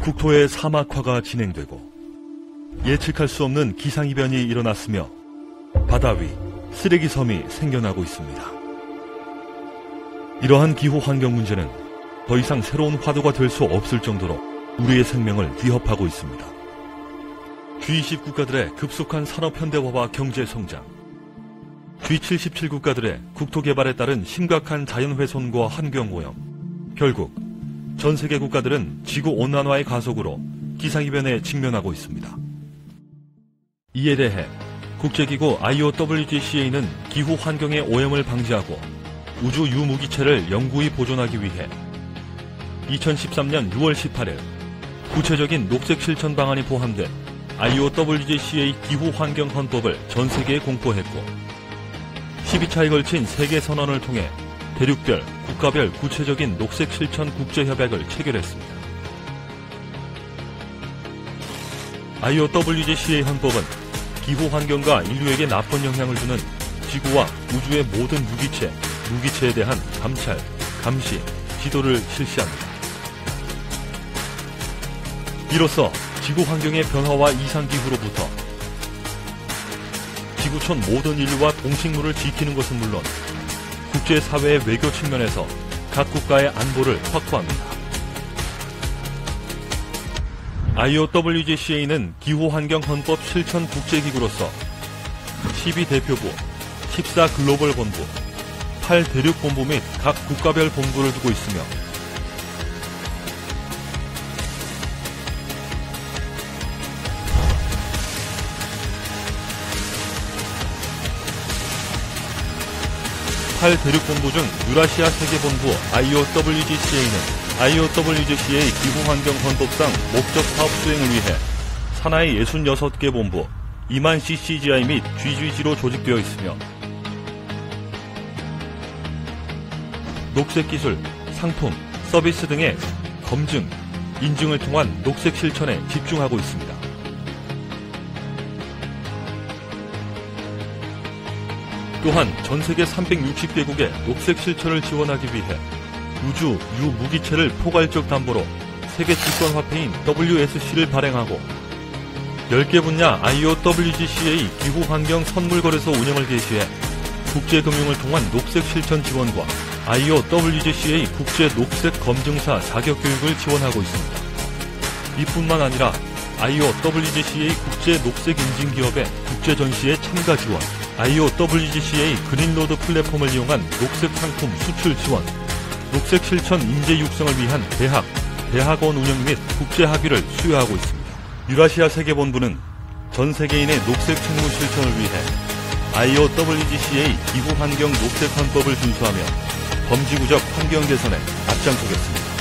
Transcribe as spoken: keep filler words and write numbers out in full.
국토의 사막화가 진행되고 예측할 수 없는 기상이변이 일어났으며 바다 위 쓰레기섬이 생겨나고 있습니다. 이러한 기후 환경 문제는 더 이상 새로운 화두가 될 수 없을 정도로 우리의 생명을 위협하고 있습니다. 지 이십 국가들의 급속한 산업 현대화와 경제 성장, 지 칠십칠 국가들의 국토 개발에 따른 심각한 자연훼손과 환경오염, 결국 전 세계 국가들은 지구온난화의 가속으로 기상이변에 직면하고 있습니다. 이에 대해 국제기구 아이오더블유지씨에이는 기후 환경의 오염을 방지하고 우주 유무기체를 영구히 보존하기 위해 이천십삼년 유월 십팔일 구체적인 녹색 실천 방안이 포함된 아이오더블유지씨에이 기후 환경 헌법을 전 세계에 공포했고 십이 차에 걸친 세계 선언을 통해 대륙별, 국가별 구체적인 녹색 실천 국제협약을 체결했습니다. 아이오더블유지씨에이 헌법은 기후 환경과 인류에게 나쁜 영향을 주는 지구와 우주의 모든 유기체, 무기체에 대한 감찰, 감시, 지도를 실시합니다. 이로써 지구 환경의 변화와 이상기후로부터 지구촌 모든 인류와 동식물을 지키는 것은 물론 국제사회의 외교 측면에서 각 국가의 안보를 확보합니다. 아이오더블유지씨에이는 기후환경헌법 실천 국제기구로서 십이 대표부, 십사 글로벌 본부, 팔 대륙 본부 및 각 국가별 본부를 두고 있으며 팔 대륙 본부 중 유라시아 세계본부 아이오더블유지씨에이는 아이오더블유지씨에이 기후환경헌법상 목적 사업 수행을 위해 산하의 육십육 개 본부, 이만 씨씨지아이 및 지지지로 조직되어 있으며 녹색 기술, 상품, 서비스 등의 검증, 인증을 통한 녹색 실천에 집중하고 있습니다. 또한 전세계 삼백육십 개국의 녹색 실천을 지원하기 위해 우주 유무기체를 포괄적 담보로 세계 주권화폐인 더블유에스씨를 발행하고 열 개 분야 아이오더블유지씨에이 기후환경 선물거래소 운영을 개시해 국제금융을 통한 녹색 실천 지원과 아이오더블유지씨에이 국제 녹색 검증사 자격교육을 지원하고 있습니다. 이뿐만 아니라 아이오더블유지씨에이 국제 녹색 인증 기업의 국제전시에 참가 지원, 아이오더블유지씨에이 그린로드 플랫폼을 이용한 녹색 상품 수출 지원, 녹색 실천 인재 육성을 위한 대학, 대학원 운영 및 국제학위를 수여하고 있습니다. 유라시아 세계본부는 전 세계인의 녹색 책무 실천을 위해 아이오더블유지씨에이 기후환경 녹색 헌법을 준수하며 범지구적 환경 개선에 앞장서겠습니다.